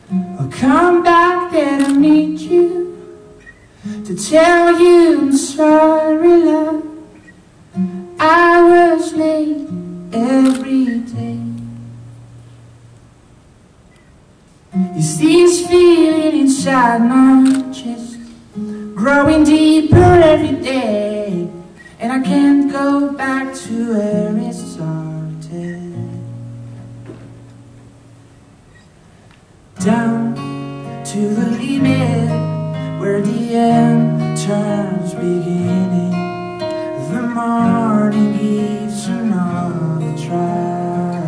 I'll come back there to meet you, to tell you I'm sorry, love. I was late every day. It's this feeling inside my chest, growing deeper every day, and I can't go back to where it started. Down to the limit, where the end turns beginning. The morning gives another try.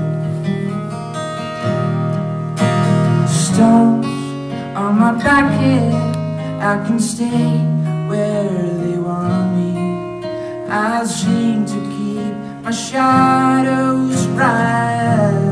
Stones on my back, I can stay where they want me. I seem to keep my shadows bright.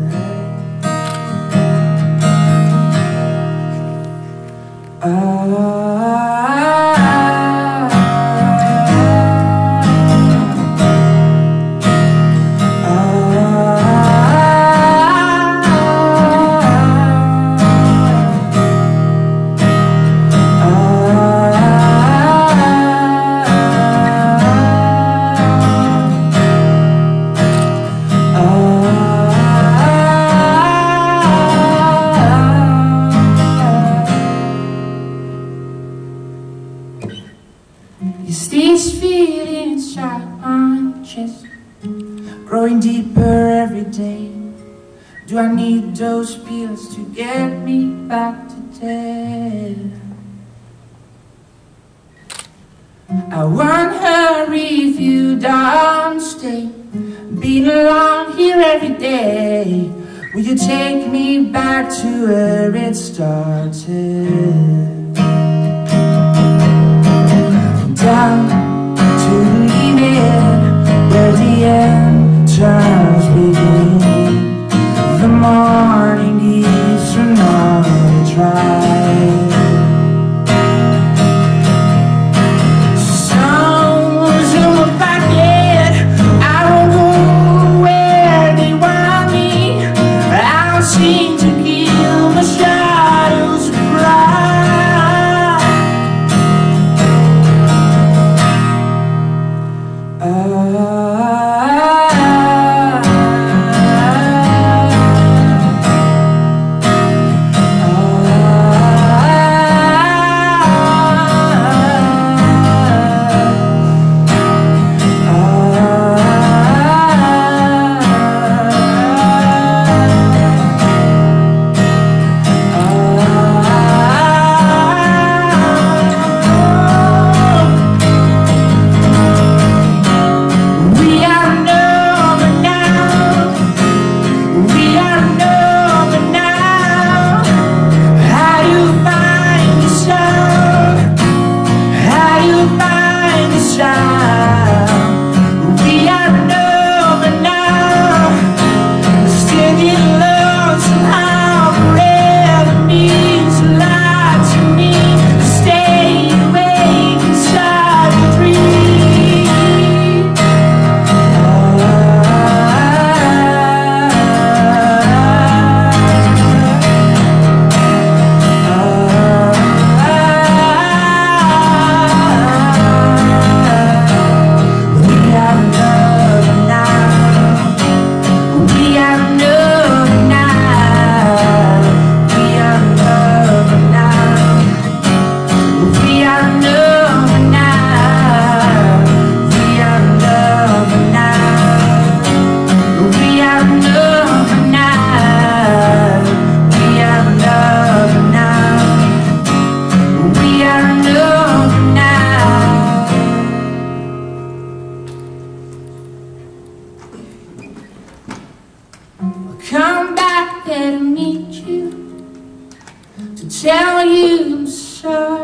It's this feeling inside my chest, growing deeper every day. Do I need those pills to get me back to death? I won't hurry if you don't stay. Been along here every day. Will you take me back to where it started? Down to the limit, where the end turns beginning. The morning gives another try. Songs in my pocket, I don't go where they want me. I seem to kill my shadows bright. Come back there to meet you, to tell you I'm sorry.